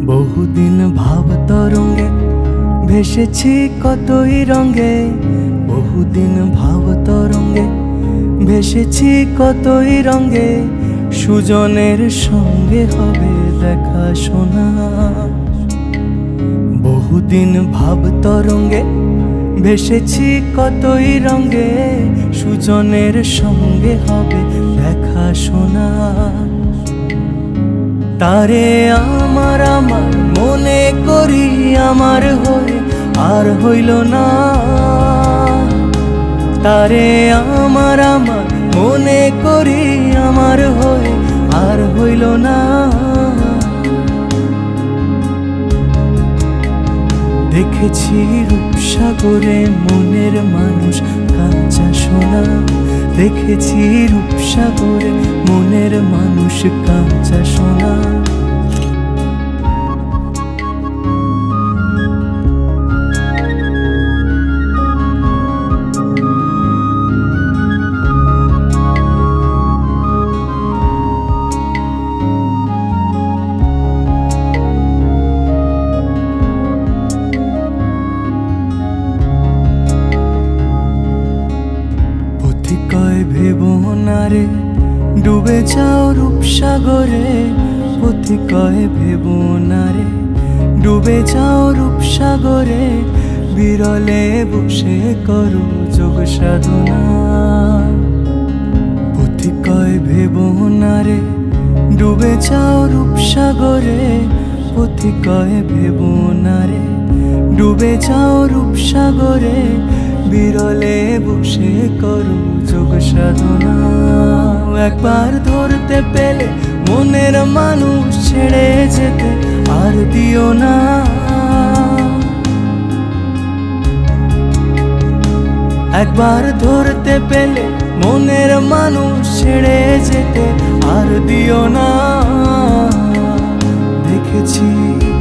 বহুদিন ভাব তরঙ্গে ভেসেছি কতই রঙে, বহুদিন ভাব তরঙ্গে ভেসেছি কতই রঙে। সুজনের সঙ্গে হবে দেখা শোনা। বহুদিন ভাব তরঙ্গে ভেসেছি কতই রঙে, সুজনের সঙ্গে হবে দেখা শোনা। তারে আমার আমার মনে করি আমার হয়ে আর হইল না। তারে আমার আমার মনে করি আমার হয়ে আর হইল না। দেখেছি রূপসাগরে মনের মানুষ কাঁচা সোনা। দেখেছি রূপসাগরে মনের মানুষ কাঁচা সোনা। ভেবো না রে ডুবে যাও রূপসাগরে, পথি কয় ভেবো না রে ডুবে যাও রূপসাগরে। বিরলে বসে করো যোগ সাধনা। পথি কয় ভেবো না রে ডুবে যাও রূপসাগরে, পথি কয় ভেবো না রে ডুবে যাও রূপসাগরে। বিরলে বসে করো যোগ সাধনা। একবার ধরতে পেলে মনের মানুষ ছেড়ে যেতে আর দিও না। একবার ধরতে পেলে মনের মানুষ ছেড়ে যেতে আর দিও না। দেখেছি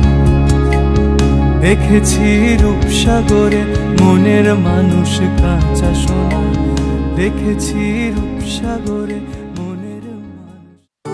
দেখেছি রূপসাগরে মনের মানুষ কাঁচা সোনা। দেখেছি রূপসাগরে মনের মানুষ।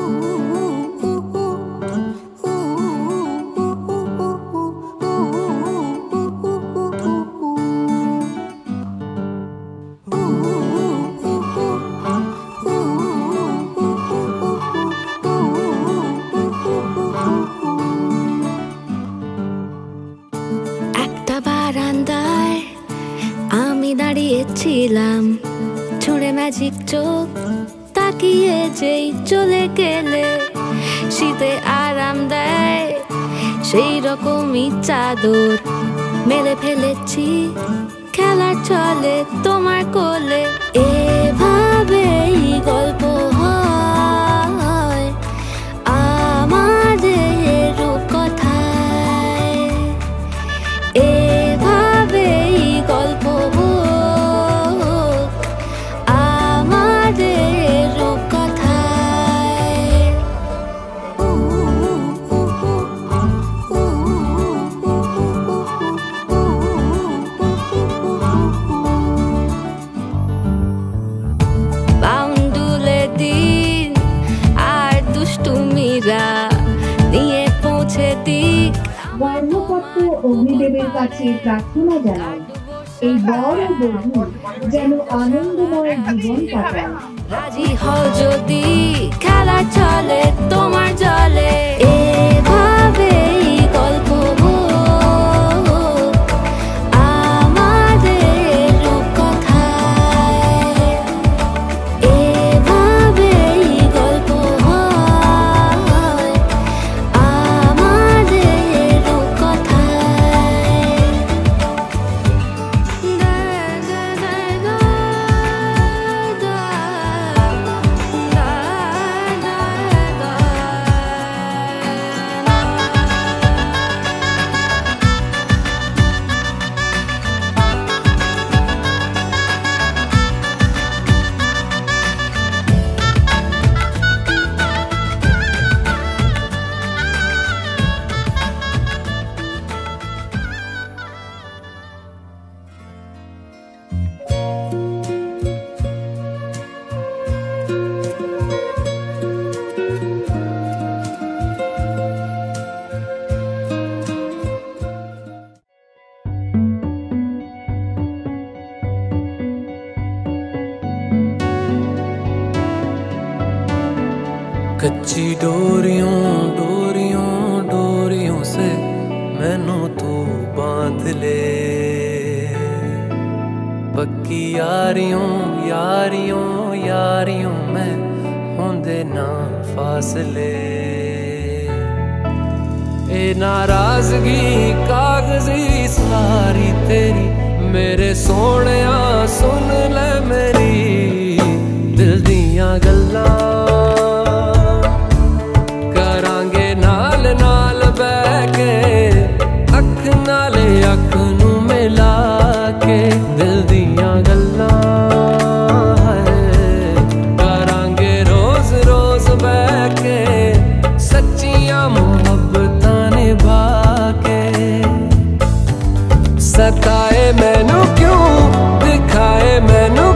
বারান্দায় আমি দাঁড়িয়েছিলাম, ছুঁড়ে ম্যাজিক চোখ তাকিয়ে যেই চলে গেলে। শীতে আরাম দেয় সেই রকমই চাদর মেলে ফেলেছি খেলার চলে তোমার কোলে। এভাবেই গল্প হয় আমাদের রূপকথায়। এভাবেই গল্প হোক আমাদের রূপকথায়। বাউন্ডুলে দিন আর দুষ্টুমিরা নিয়ে পৌঁছে দিক। বর্ণপত্র অগ্নিদেবের কাছে প্রার্থনা জানাই এই বর ও বধূ যেন আনন্দময় জীবন কাটায়। রাজি হও যদি খেলা চলে তোমার জলে। এভাবেই গল্প হোক আমাদের রূপকথায়। এভাবেই গল্প হয় আমাদের রূপকথায়। कच्ची डोरियों डोरियों डोरियों से मैनू तू बांध ले, पक्की यारियों यारियों यारियों में होंदे ना फासले। ए नाराजगी कागजी सारी तेरी, मेरे सोहणिया सुन ले मेरी दिल दियां गल्लां, करांगे नाल नाल बैठ के अख नाले अख नू मिला के दिल दियां गल्लां, करांगे रोज रोज बैठ के सच्चियां मुहब्बतां निभा के। सताए मैनू क्यों दिखाए मैनू